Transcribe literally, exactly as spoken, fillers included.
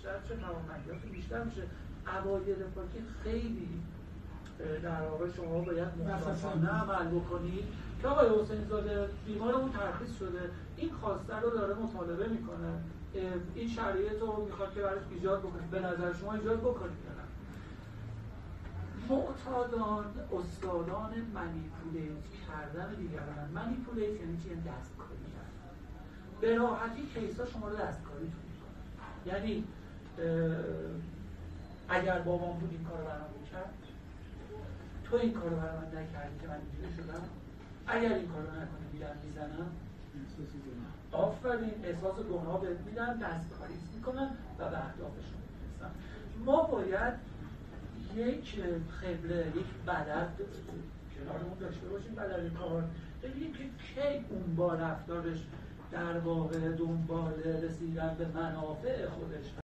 بیشتر چه توانمندیات بیشتر میشه. اوایل پاکی خیلی در واقع شما باید محتاطانه عمل بکنید که آقای حسین زاده بیمارمون ترخیص شده، این خواسته رو داره مطالبه میکنه، این شرایط رو میخواد که براش ایجاد بکنید، به نظر شما ایجاد بکنید یا نه؟ معتادان استادان منیپولیت کردن دیگران. منیپولیت یعنی چی؟ دستکاری کردن. به راحتی کیسا شما رو دستکاریتون میکنه. یعنی اگر بابام بود این کار رو برام کرد، تو این کار رو برام نکردی که من اینجوری شدم، اگر این کار رو نکنی میرم میزنم، آفرین، احساس گناه بهت میدن، دستکاریت میکنن و به اهدافشون میرسن. ما باید یک خبره، یک بلد کنارمون داشته باشیم، بلد کار، ببینیم که کی اون با رفتارش در واقع دنبال رسیدن به منافع خودش